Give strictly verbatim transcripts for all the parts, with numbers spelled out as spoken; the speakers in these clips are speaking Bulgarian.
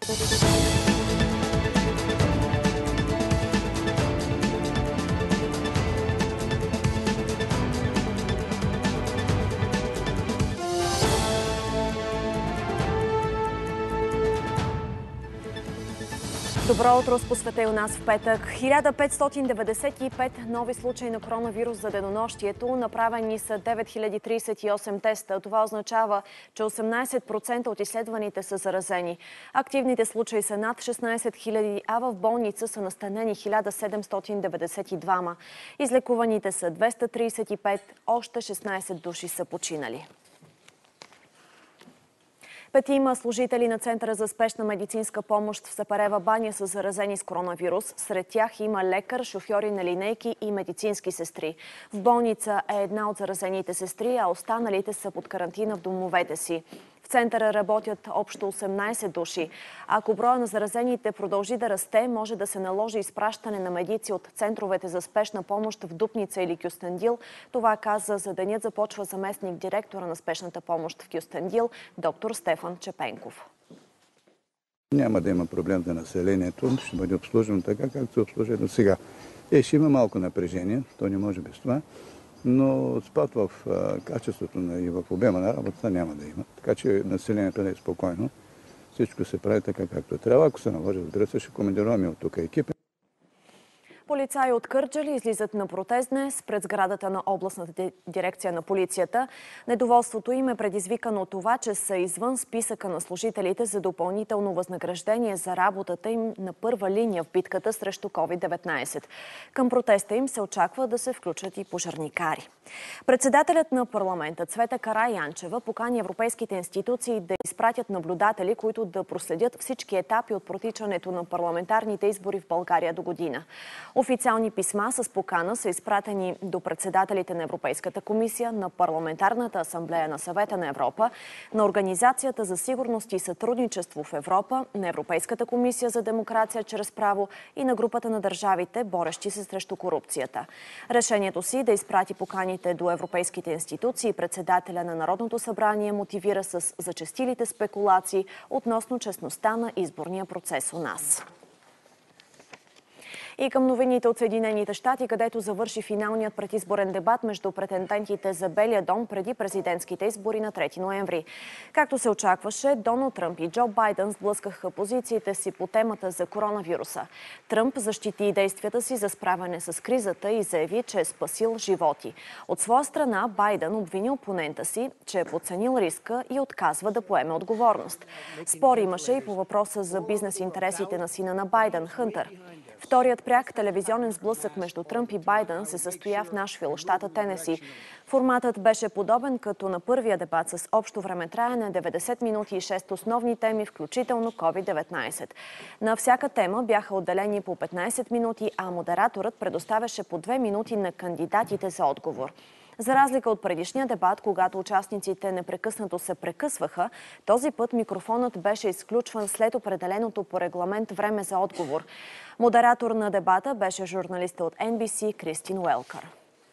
Добро утро с посвета и у нас в петък. хиляда петстотин деветдесет и пет нови случаи на коронавирус за денонощието. Направени са девет хиляди тридесет и осем теста. Това означава, че осемнадесет процента от изследваните са заразени. Активните случаи са над шестнадесет хиляди, а в болница са настанени хиляда седемстотин деветдесет и двама. Излекуваните са двеста тридесет и пет, още шестнадесет души са починали. Петима служители на Центъра за спешна медицинска помощ в Сапарева баня са заразени с коронавирус. Сред тях има лекар, шофьори на линейки и медицински сестри. В болница е една от заразените сестри, а останалите са под карантина в домовете си. В центъра работят общо осемнадесет души. Ако броя на заразените продължи да расте, може да се наложи изпращане на медици от центровете за спешна помощ в Дупница или Кюстендил. Това каза за денят започва заместник директора на спешната помощ в Кюстендил, доктор Стефан Чепенков. Няма да има проблем за населението, ще бъде обслужено така, както се обслужва до сега. Е, ще има малко напрежение, то не може без това. Но спад в а, качеството на, и в обема на работата няма да има. Така че населението не е спокойно. Всичко се прави така, както трябва. Ако се наложи, разбира се, ще командироваме от тук екипи. Полицаи от Кърджали излизат на протест днес пред сградата на областната дирекция на полицията. Недоволството им е предизвикано от това, че са извън списъка на служителите за допълнително възнаграждение за работата им на първа линия в битката срещу ковид деветнадесет. Към протеста им се очаква да се включат и пожарникари. Председателят на парламента Цвета Караянчева покани европейските институции да изпратят наблюдатели, които да проследят всички етапи от протичането на парламентарните избори в България до година. Официални писма с покана са изпратени до председателите на Европейската комисия, на Парламентарната асамблея на Съвета на Европа, на Организацията за сигурност и сътрудничество в Европа, на Европейската комисия за демокрация чрез право и на групата на държавите, борещи се срещу корупцията. Решението си да изпрати поканите до европейските институции председателя на Народното събрание мотивира с зачестилите спекулации относно честността на изборния процес у нас. И към новините от Съединените щати, където завърши финалният предизборен дебат между претендентите за Белия дом преди президентските избори на трети ноември. Както се очакваше, Доналд Тръмп и Джо Байден сблъскаха позициите си по темата за коронавируса. Тръмп защити действията си за справяне с кризата и заяви, че е спасил животи. От своя страна Байден обвини опонента си, че е подценил риска и отказва да поеме отговорност. Спор имаше и по въпроса за бизнес интересите на сина на Байден, Хънтър. Вторият пряк телевизионен сблъсък между Тръмп и Байден се състоя в Нашвил, щата Тенеси. Форматът беше подобен като на първия дебат с общо времетраене деветдесет минути и шест основни теми, включително ковид деветнадесет. На всяка тема бяха отделени по петнадесет минути, а модераторът предоставяше по две минути на кандидатите за отговор. За разлика от предишния дебат, когато участниците непрекъснато се прекъсваха, този път микрофонът беше изключван след определеното по регламент време за отговор. Модератор на дебата беше журналиста от Ен Би Си Кристин Уелкър.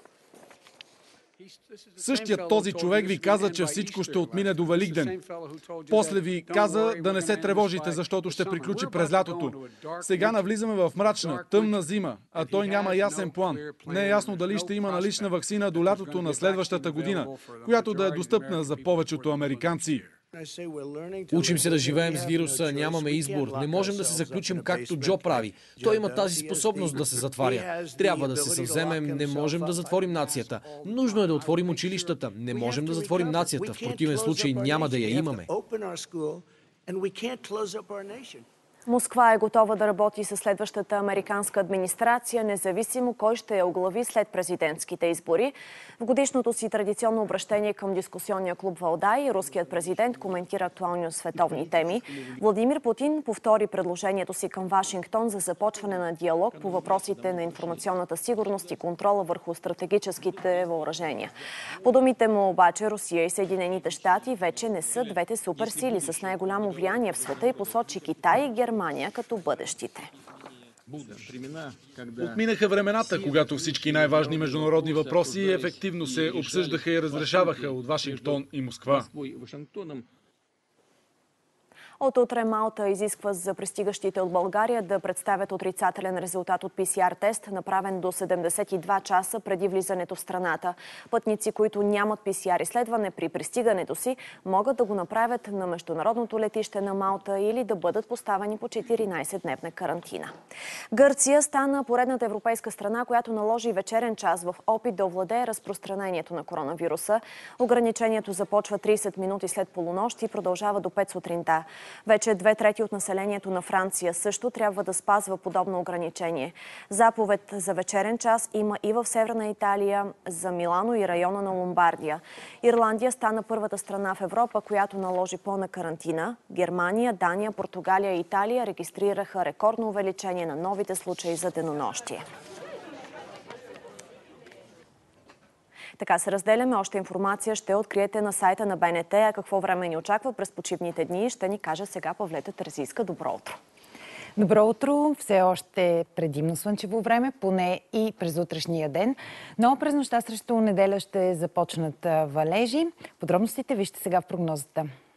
Същият този човек ви каза, че всичко ще отмине до Великден. После ви каза да не се тревожите, защото ще приключи през лятото. Сега навлизаме в мрачна, тъмна зима, а той няма ясен план. Не е ясно дали ще има налична ваксина до лятото на следващата година, която да е достъпна за повечето американци. Учим се да живеем с вируса, нямаме избор. Не можем да се заключим както Джо прави. Той има тази способност да се затваря. Трябва да се съвземем, не можем да затворим нацията. Нужно е да отворим училищата. Не можем да затворим нацията. В противен случай няма да я имаме. Москва е готова да работи със следващата американска администрация, независимо кой ще я оглави след президентските избори. В годишното си традиционно обращение към дискусионния клуб Валдай, руският президент коментира актуални световни теми. Владимир Путин повтори предложението си към Вашингтон за започване на диалог по въпросите на информационната сигурност и контрола върху стратегическите въоръжения. По думите му обаче, Русия и Съединените щати вече не са двете суперсили с най-голямо влияние в света и посочи Китай и Германия като бъдещите. Отминаха времената, когато всички най-важни международни въпроси ефективно се обсъждаха и разрешаваха от Вашингтон и Москва. От утре Малта изисква за пристигащите от България да представят отрицателен резултат от Пи Си Ар тест, направен до седемдесет и два часа преди влизането в страната. Пътници, които нямат Пи Си Ар изследване при пристигането си, могат да го направят на международното летище на Малта или да бъдат поставени по четиринайсетдневна карантина. Гърция стана поредната европейска страна, която наложи вечерен час в опит да овладее разпространението на коронавируса. Ограничението започва трийсет минути след полунощ и продължава до пет сутринта. Вече две трети от населението на Франция също трябва да спазва подобно ограничение. Заповед за вечерен час има и в Северна Италия, за Милано и района на Ломбардия. Ирландия стана първата страна в Европа, която наложи пълна карантина. Германия, Дания, Португалия и Италия регистрираха рекордно увеличение на новите случаи за денонощие. Така се разделяме. Още информация ще откриете на сайта на Б Н Т. А какво време ни очаква през почивните дни, ще ни каже сега Павлета Терзийска. Добро утро! Добро утро! Все още предимно слънчево време, поне и през утрешния ден. Но през нощта срещу неделя ще започнат валежи. Подробностите вижте сега в прогнозата.